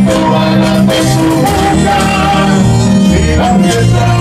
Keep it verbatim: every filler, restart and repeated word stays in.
no hagan de su boca, y la fiesta